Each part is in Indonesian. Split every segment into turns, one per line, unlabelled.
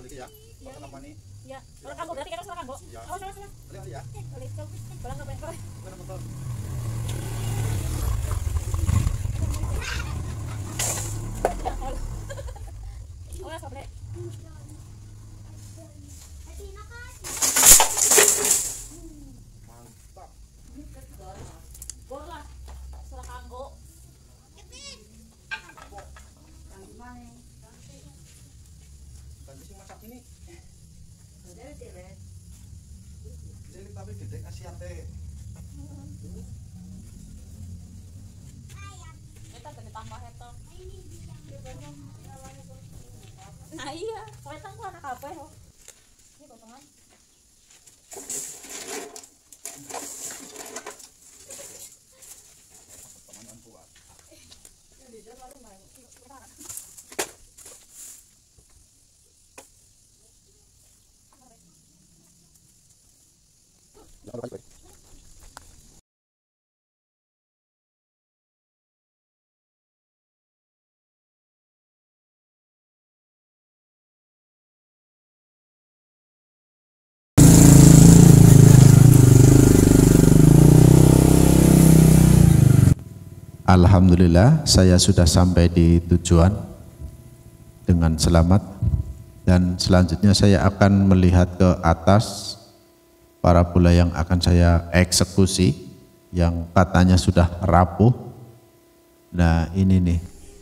beli ya. Foto company.
Ya, orang kamu berarti kita orang kamu. Oh, salah.
Lihat ya.
Boleh itu. Bolang apa ya?
Mana motor?
Oh, sobre.
Mantap.
Bola. Salah kanggo.
Ganti sing masak ini. Cilik tapi gede kasihan teh.
Kita tambah itu. Nah iya, kelihatan kok anak apa ya? Ini potongan.
Potongan kuat. Jangan lupa juga. Alhamdulillah saya sudah sampai di tujuan dengan selamat dan selanjutnya saya akan melihat ke atas parabola yang akan saya eksekusi yang katanya sudah rapuh. Nah ini nih.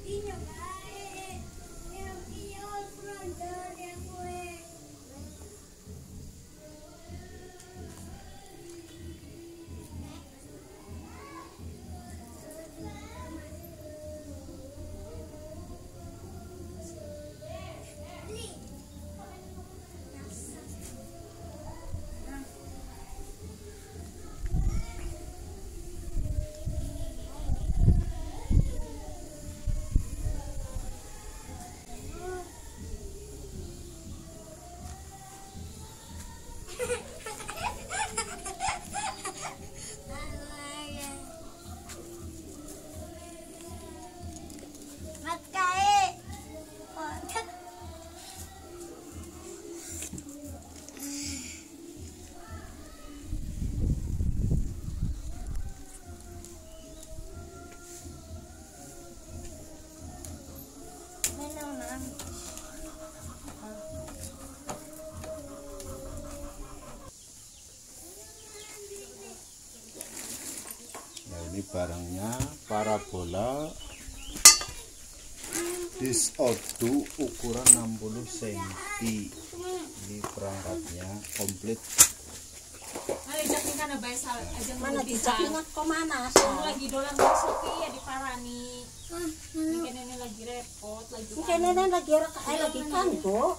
Nah ini barangnya parabola dish O2 ukuran 60 cm. Ini perangkatnya komplit.
Mana bisa ingat kok mana?
Lagi dolan masuk ya di Parani. Mungkin ini lagi repot,
Mungkin ini lagi kanggo.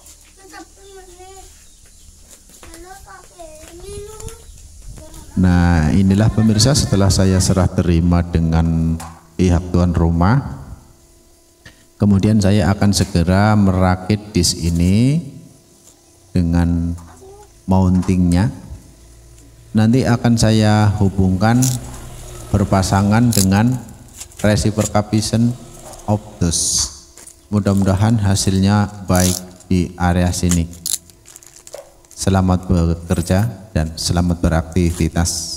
Nah inilah pemirsa setelah saya serah terima dengan pihak tuan rumah, kemudian saya akan segera merakit disk ini dengan mountingnya. Nanti akan saya hubungkan berpasangan dengan reciprocation of dust. Mudah-mudahan hasilnya baik di area sini. Selamat bekerja dan selamat beraktivitas.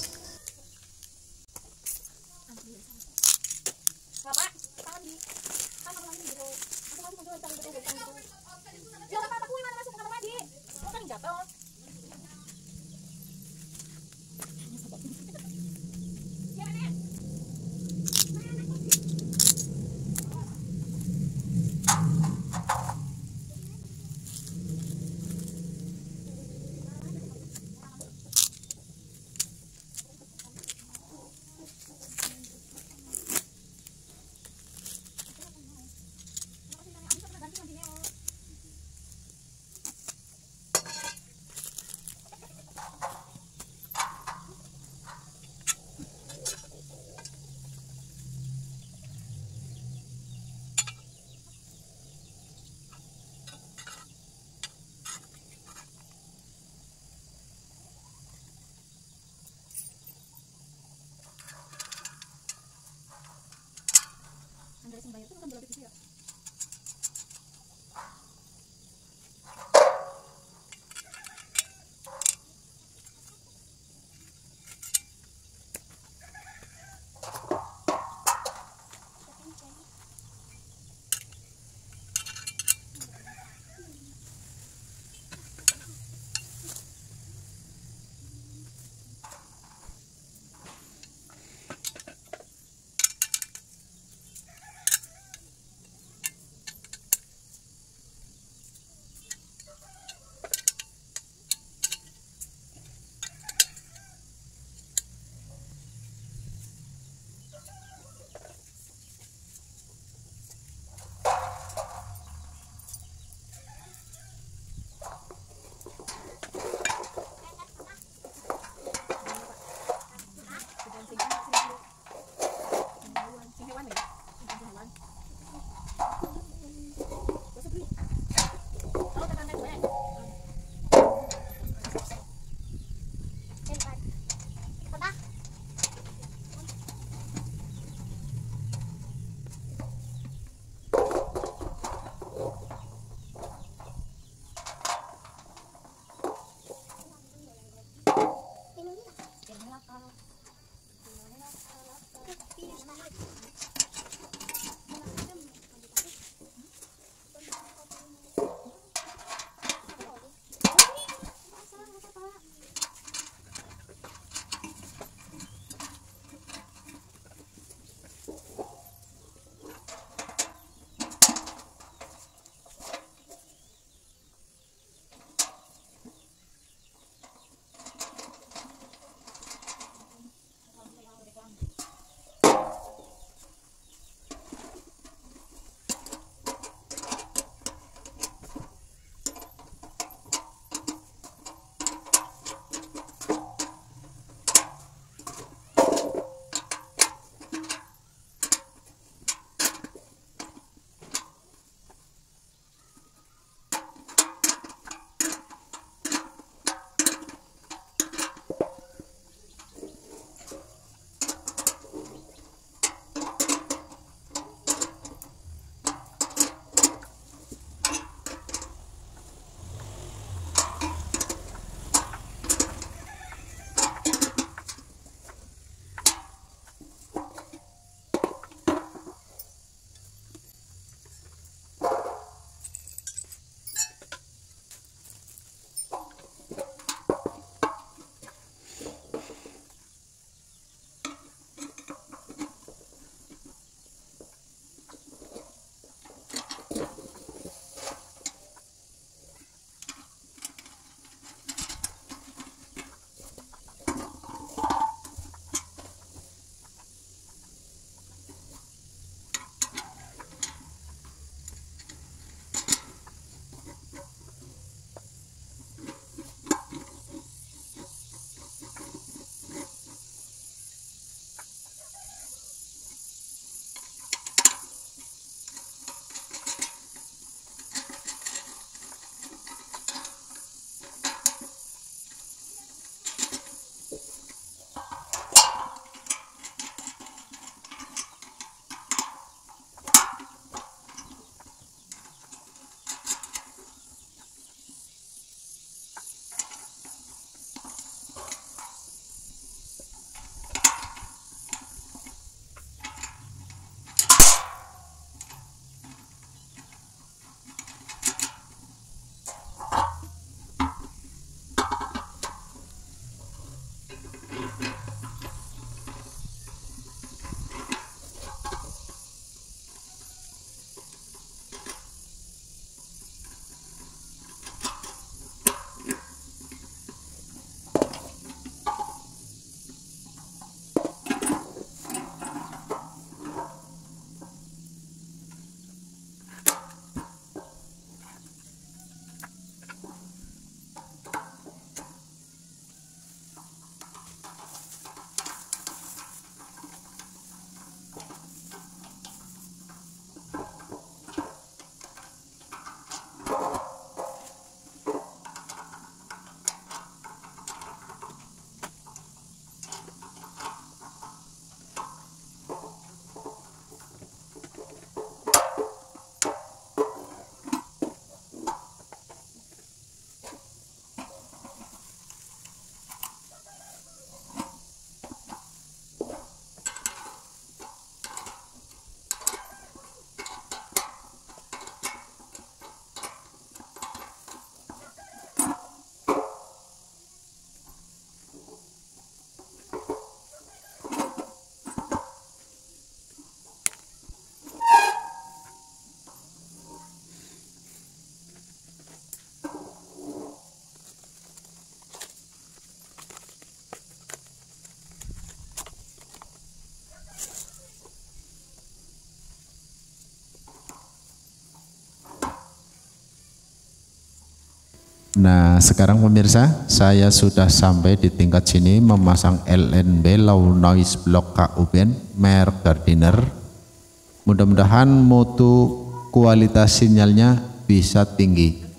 Nah, sekarang pemirsa, saya sudah sampai di tingkat sini memasang LNB Low Noise Block KUBEN merek Gardiner. Mudah-mudahan mutu kualitas sinyalnya bisa tinggi.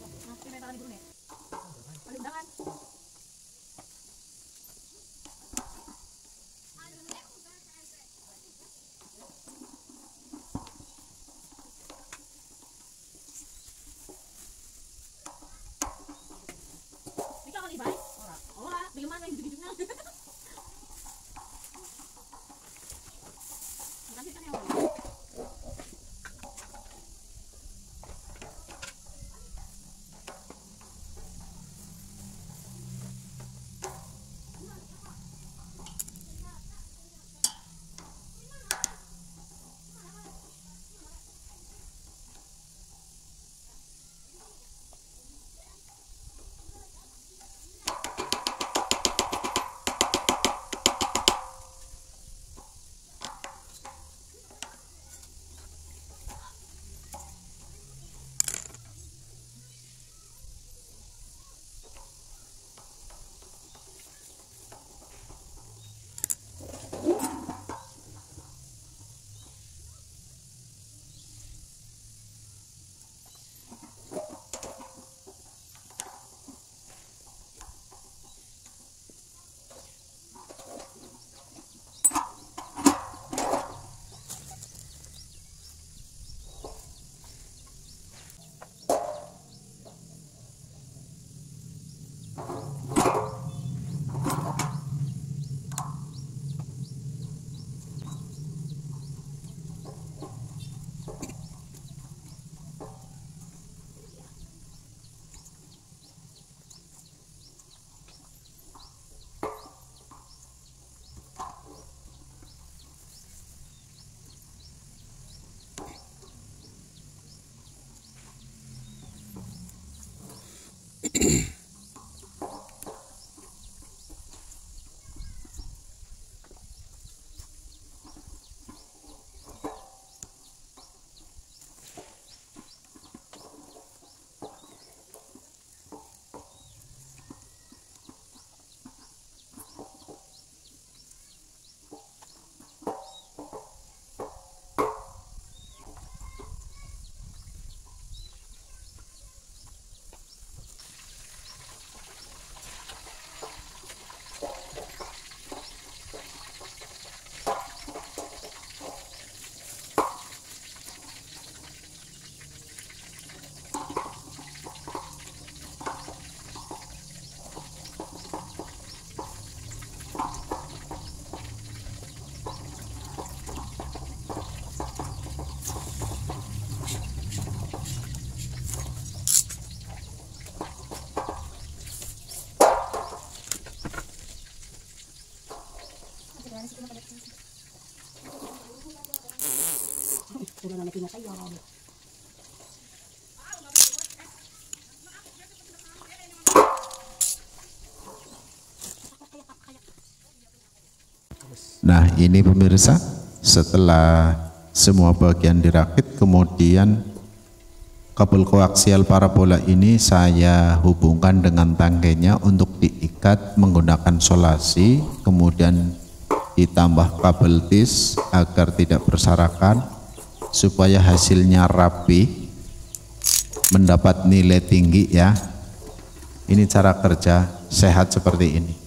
Nah ini pemirsa, setelah semua bagian dirakit, kemudian kabel koaksial parabola ini saya hubungkan dengan tangkainya untuk diikat menggunakan solasi, kemudian ditambah kabel tis agar tidak berserakan supaya hasilnya rapi, mendapat nilai tinggi ya. Ini cara kerja sehat seperti ini.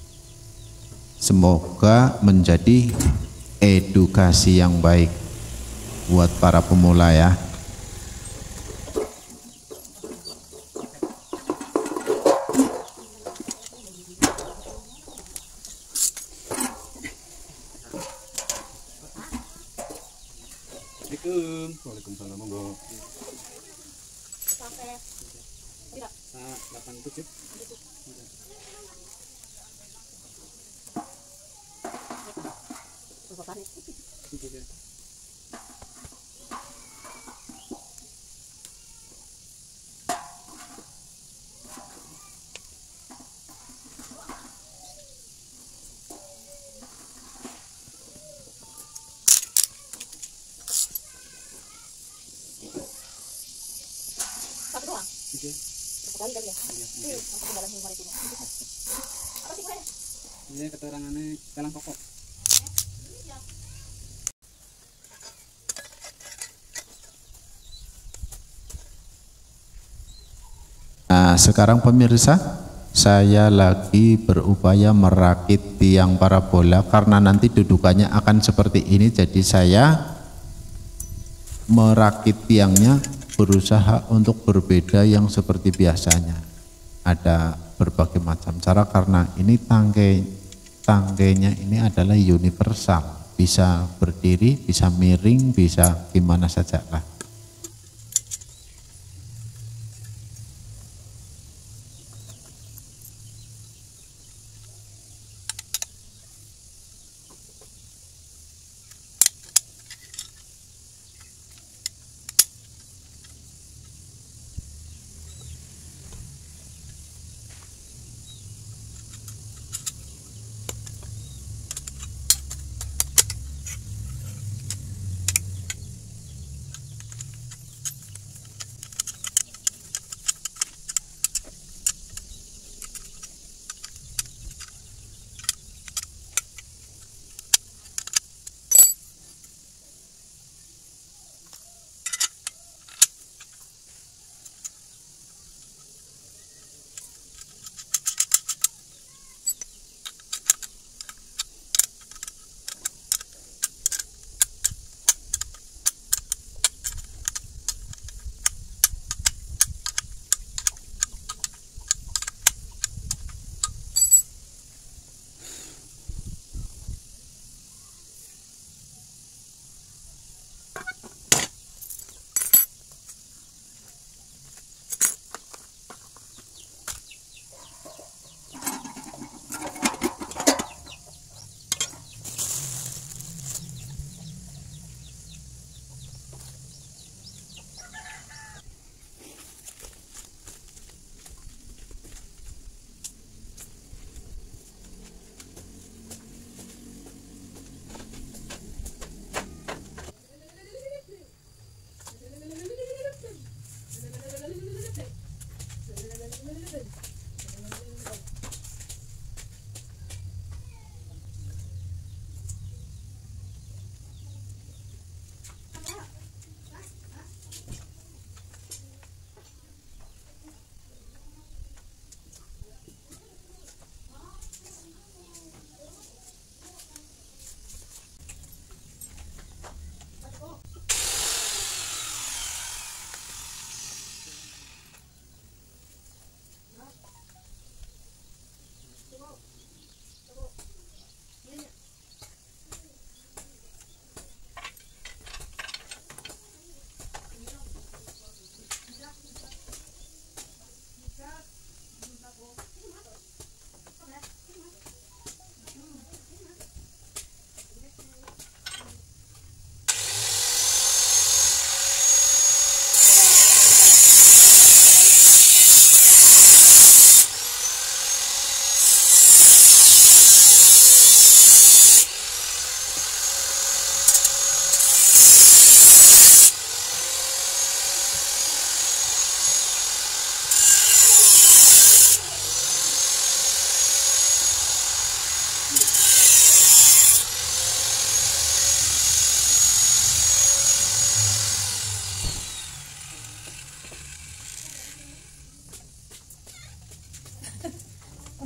Semoga menjadi edukasi yang baik buat para pemula ya.
Waalaikumsalam, monggo.
Sampai tidak
87.
satu doang.
Oke.
Sekali kali ya. Masuk ke dalam humor itu. Apa sih kuenya?
Ini keterangannya dalam pokok.
Nah sekarang pemirsa, saya lagi berupaya merakit tiang parabola karena nanti dudukannya akan seperti ini, jadi saya merakit tiangnya berusaha untuk berbeda yang seperti biasanya. Ada berbagai macam cara karena ini tangkainya ini adalah universal, bisa berdiri, bisa miring, bisa gimana saja lah.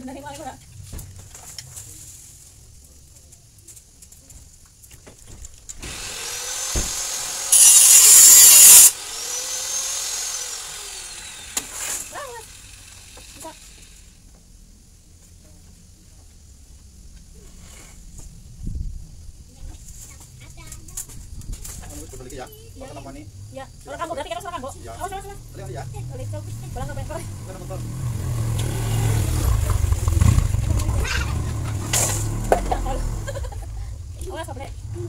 Dari mana Pak?
Balik ya. Makan apa nih?
Ya, orang kamu berarti kita orang kamu.
Ya.
Oh, sana.
Balik ya.
Balik ke pulang ke bengkel.
Mana motor?
Oh, sampai.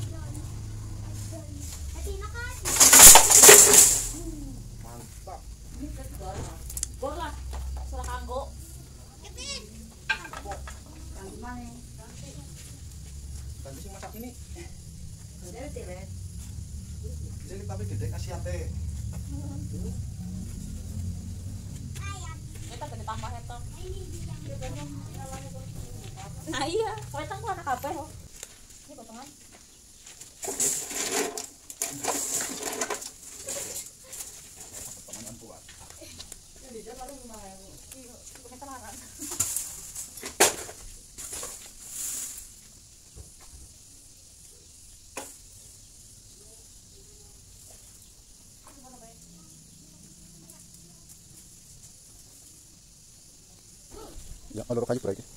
Mantap.
Bor lah. Surah kanggo.
Tadi sih masak ini. Jadi tapi gede kasih ate.
Kita gede tambah eta. Nah iya, kowe tang ku anak kabeh kok. Ini potongan.
Potongan kuat.
Jadi dia baru lumayan. Iya, pakai telaran.
Ya, alur kayu proyek.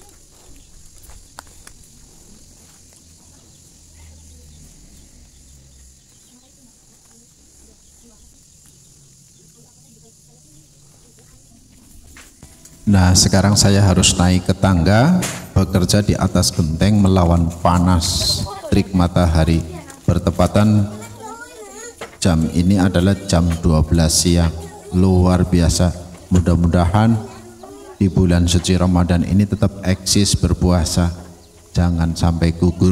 Nah, sekarang saya harus naik ke tangga, bekerja di atas genteng melawan panas terik matahari. Bertepatan jam ini adalah jam 12 siang. Luar biasa. Mudah-mudahan di bulan suci Ramadan ini tetap eksis berpuasa. Jangan sampai gugur.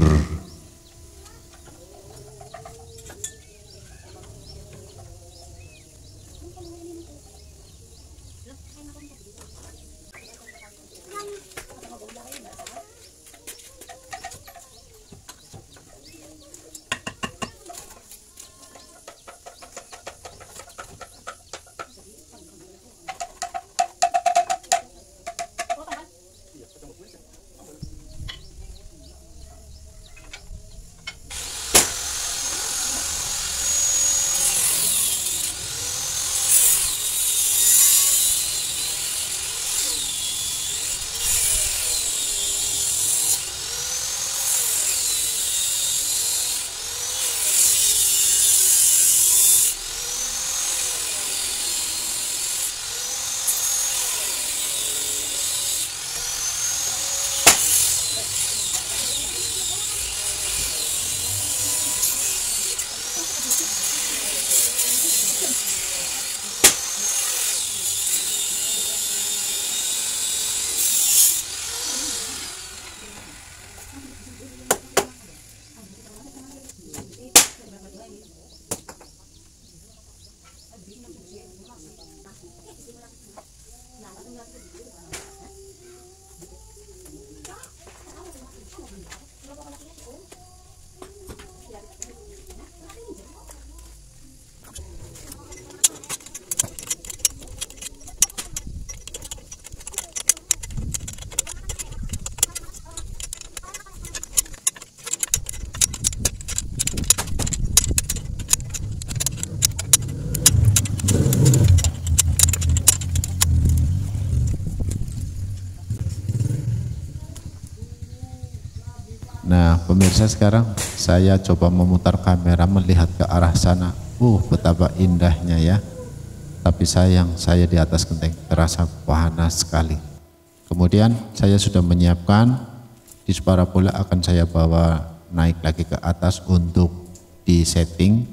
Nah, pemirsa, sekarang saya coba memutar kamera melihat ke arah sana. Betapa indahnya ya. Tapi sayang, saya di atas genteng terasa panas sekali. Kemudian saya sudah menyiapkan disk parabola, akan saya bawa naik lagi ke atas untuk disetting.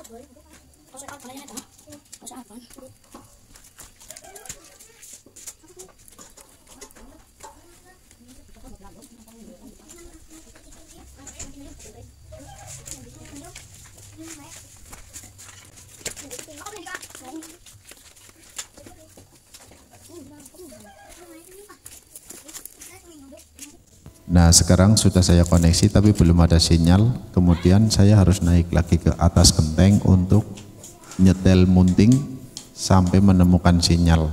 Nah, sekarang sudah saya koneksi tapi belum ada sinyal. Kemudian saya harus naik lagi ke atas genteng untuk nyetel munting sampai menemukan sinyal.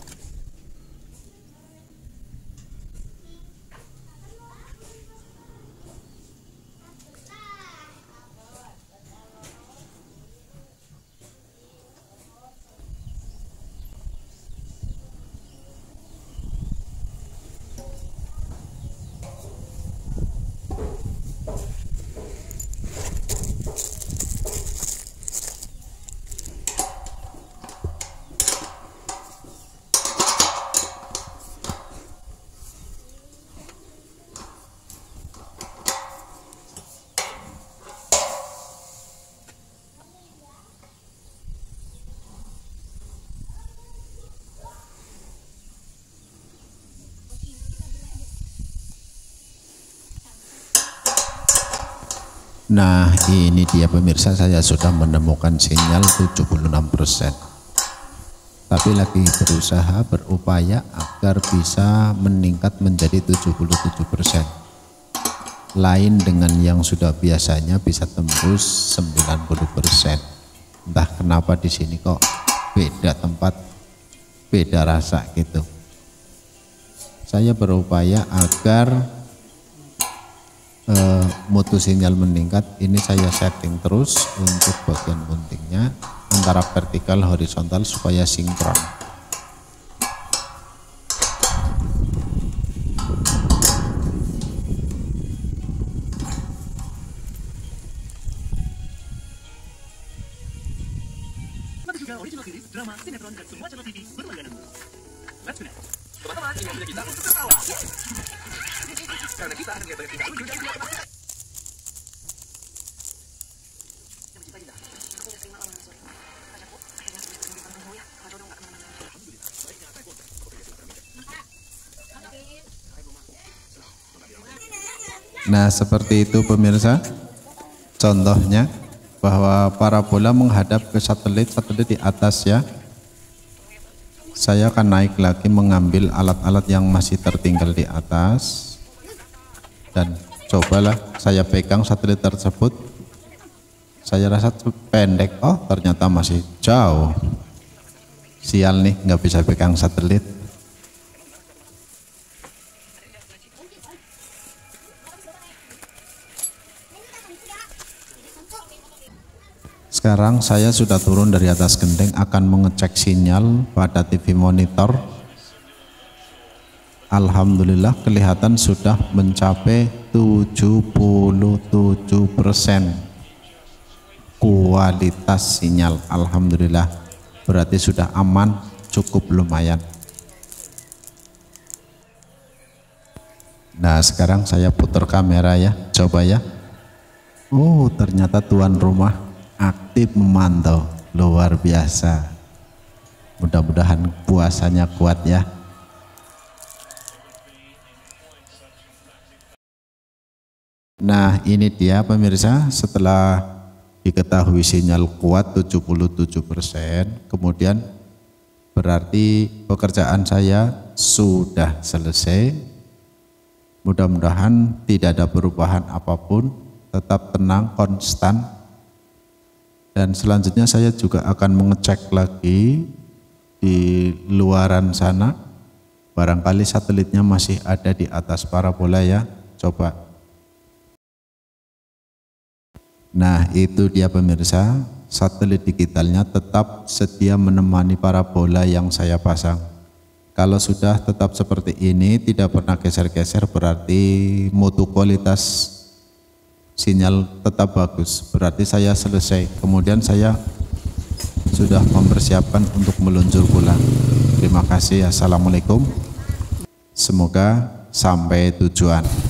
Nah, ini dia pemirsa, saya sudah menemukan sinyal 76%. Tapi lagi berusaha, berupaya agar bisa meningkat menjadi 77%. Lain dengan yang sudah biasanya bisa tembus 90%. Entah kenapa di sini kok beda tempat, beda rasa gitu. Saya berupaya agar mutu sinyal meningkat. Ini saya setting terus untuk bagian muntingnya antara vertikal horizontal supaya sinkron.
Juga original series, drama, sinetron, dan semua channel TV berlangganan. Let's connect. Teman-teman, ini waktunya kita untuk tertawa. Karena kita akan lihat banyak tingkah lucu dari pihak teman.
Nah, seperti itu pemirsa, contohnya bahwa parabola menghadap ke satelit di atas ya. Saya akan naik lagi mengambil alat-alat yang masih tertinggal di atas dan cobalah saya pegang satelit tersebut. Saya rasa pendek, oh ternyata masih jauh. Sial nih, nggak bisa pegang satelit. Sekarang saya sudah turun dari atas genteng, akan mengecek sinyal pada TV monitor. Alhamdulillah kelihatan sudah mencapai 77% kualitas sinyal. Alhamdulillah, berarti sudah aman, cukup lumayan. Nah, sekarang saya putar kamera ya, coba ya. Oh, ternyata tuan rumah aktif memantau, luar biasa. Mudah-mudahan puasanya kuat ya. Nah, ini dia pemirsa, setelah diketahui sinyal kuat 77%, kemudian berarti pekerjaan saya sudah selesai. Mudah-mudahan tidak ada perubahan apapun, tetap tenang, konstan. Dan selanjutnya saya juga akan mengecek lagi di luaran sana, barangkali satelitnya masih ada di atas parabola ya, coba. Nah, itu dia pemirsa, satelit digitalnya tetap sedia menemani parabola yang saya pasang. Kalau sudah tetap seperti ini, tidak pernah geser-geser, berarti mutu kualitas sinyal tetap bagus, berarti saya selesai. Kemudian saya sudah mempersiapkan untuk meluncur pulang. Terima kasih. Assalamualaikum, semoga sampai tujuan.